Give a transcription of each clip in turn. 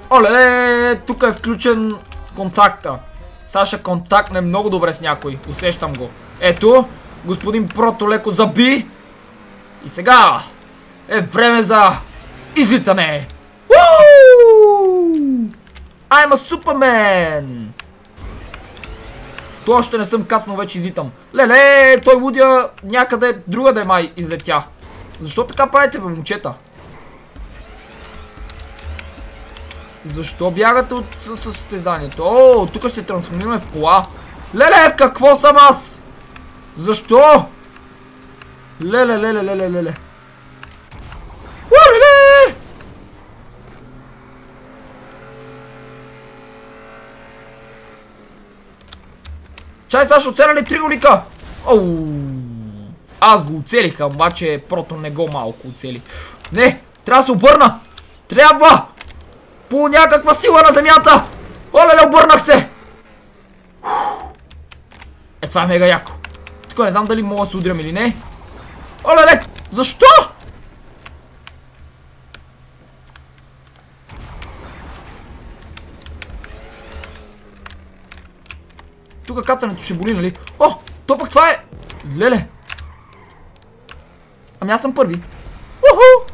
Оле, тук е включен контакта. Саша контактне много добре с някой. Усещам го. Ето, господин Прото леко заби. И сега е време за излитане. I'm a Superman! То още не съм кацнал, вече излитам. Леле, той лудя някъде другаде май излетя. Защо така правите, бе, момчета? Защо бягате от състезанието? О, тук ще се трансформираме в кола. Леле, в какво съм аз? Защо? Леле. Чай, Сашо, оцеля ли триголика? Оу. Аз го оцелиха, обаче Прото не го малко оцели. Не, трябва да се обърна. Трябва! По някаква сила на земята! Олеле, обърнах се! Е, това е мега яко. Тук не знам дали мога да се удрям или не. Олеле, защо? Тук кацането ще боли, нали? О, то пък това е... Леле! Ами аз съм първи. Уху!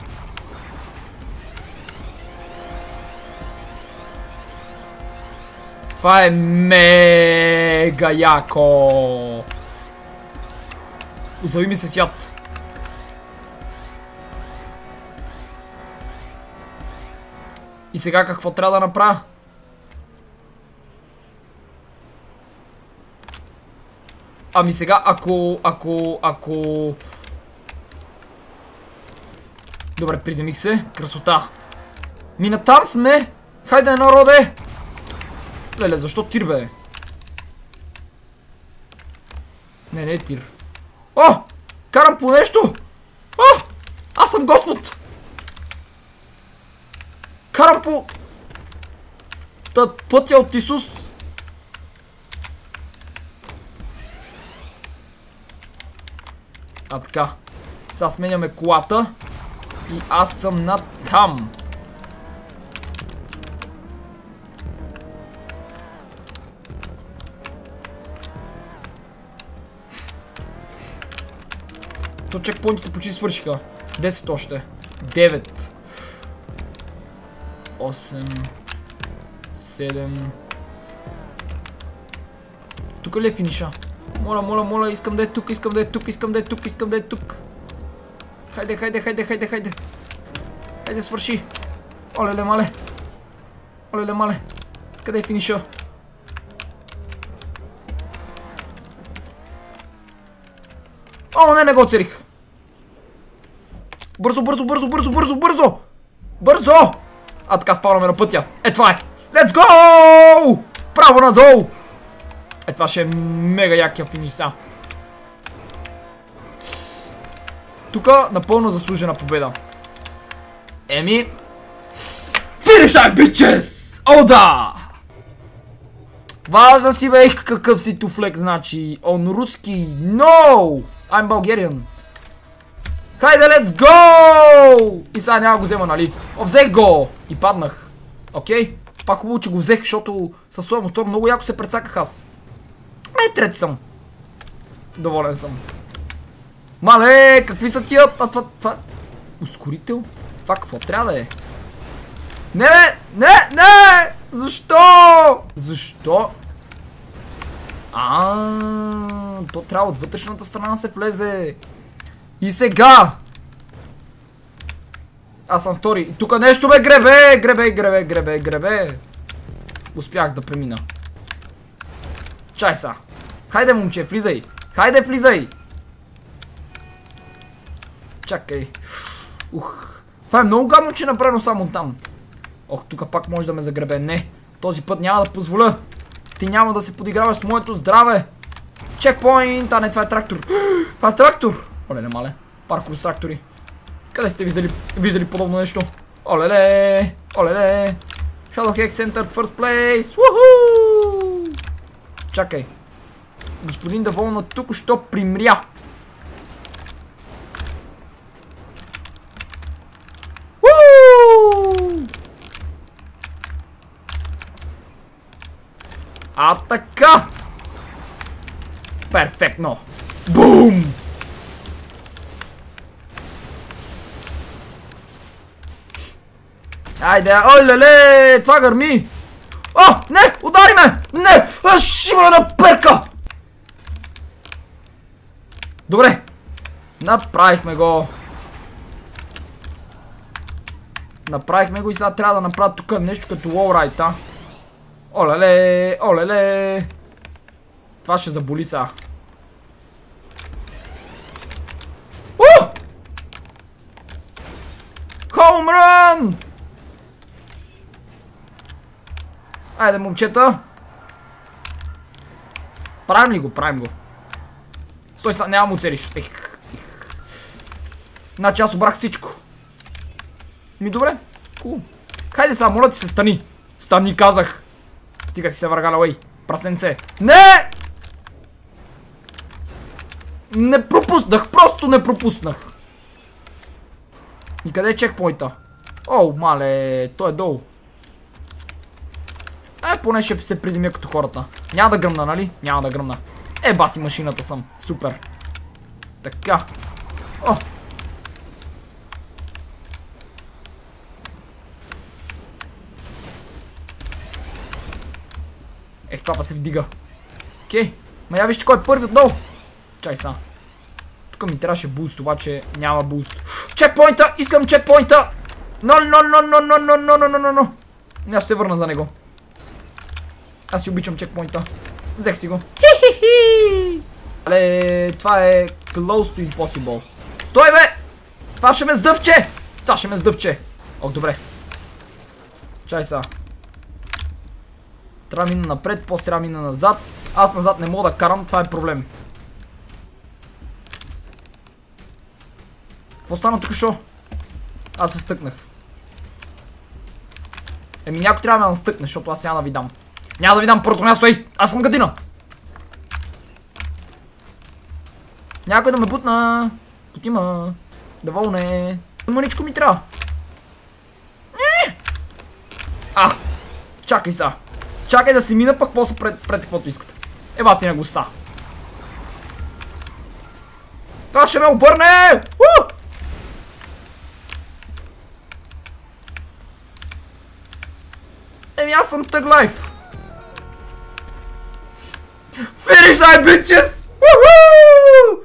Това е мега яко! Озави ми се свят. И сега какво трябва да направя? Ами сега, ако... Добре, приземих се. Красота. Мина там сме! Хайде, народе! Леле, защо тир, бе? Не е тир. О! Карам по нещо! О! Аз съм Господ! Карам по... пътя от Исус! А така. Сега сменяме колата. И аз съм над там. То чекпоинтите почти свършиха. 10 още. 9. 8. 7. Тук ли е финиша? Моля, искам да е тук, искам да е тук. Хайде. Хайде, свърши. Олеле, мале. Къде е финиша? О, не го оцелих. Бързо! А така спаваме на пътя. Е, това е. Let's go! Право надолу! Е, това ще е мега якия финиш сега. Тука напълно заслужена победа. Еми... Finish time, bitches! О, да! Важна си, бе, какъв си туфлек, значи. Он руски. No! I'm Bulgarian. Хайде, let's go! И сега няма го взема, нали? О, взех го! И паднах. Окей? Пак хубаво, че го взех, защото със своя мотор много яко се прецаках аз. Трети съм. Доволен съм. Мале, какви са тия? Това... Ускорител? Това какво трябва да е? Не! Защо? То трябва от вътрешната страна да се влезе. И сега! Аз съм втори. Тук нещо ме гребе. Успях да премина. Чай са. Хайде, момче, влизай. Влизай. Чакай. Това е много гадно, че направено само там. Ох, тук пак може да ме загребе. Не. Този път няма да позволя. Ти няма да се подиграваш с моето здраве. Чекпоинт. Не, това е трактор. Това е трактор. Оле, мале. Паркур с трактори. Къде сте виждали подобно нещо? Олеле. Shadowhex Center first place. Уху! Чакай. Господин Доволна тук-що примря. А така! Перфектно! Бум! Айде, ой леле, това гърми! О, не, удари ме! Не, аз ще ме наперка! Добре, направихме го. Направихме го и сега трябва да направя тук нещо като лоурайт, а? Олеле, олеле! Това ще заболи сега. Хоумрън! Айде, момчета! Правим ли го? Правим го. Стой сега, няма му целиш. Значи аз обрах всичко. Ми добре. Кул. Хайде сега, моля ти се, стани. Стани, казах. Стига си се въргаля, лей. Прасенце. Не! Не пропуснах, просто не пропуснах. И къде е чекпойнта? О, мале, той е долу. Поне ще се приземя като хората. Няма да гръмна, нали? Няма да гръмна. Баси машината съм. Супер. Така. О! Това па се вдига. Окей. Ма я вижте кой е първи отдолу. Чай са. Тук ми трябваше буст, обаче няма буст. Чекпойнта! Искам чекпойнта! Но. Аз ще се върна за него. Аз си обичам чекпойнта. Взех си го. Хи-хи-хи! Але, това е close to impossible. Стой, бе! Това ще ме сдъвче! Това ще ме сдъвче. Ох, добре. Чай са. Трябва да мина напред, после трябва да мина назад. Аз назад не мога да карам, това е проблем. Какво стана тук шо? Аз се стъкнах. Някой трябва да ме настъкне, защото аз няма да ви дам. Няма да ви дам първото място, ей! Аз съм гадина! Някой да ме бутна. Потима. Да вълне. Маничко ми трябва. Чакай са. Чакай да си мина, пък после пред каквото искате. Еба ти на госта. Това ще ме обърне! Аз съм Tug Life. Finish, I bitches! Woohoo!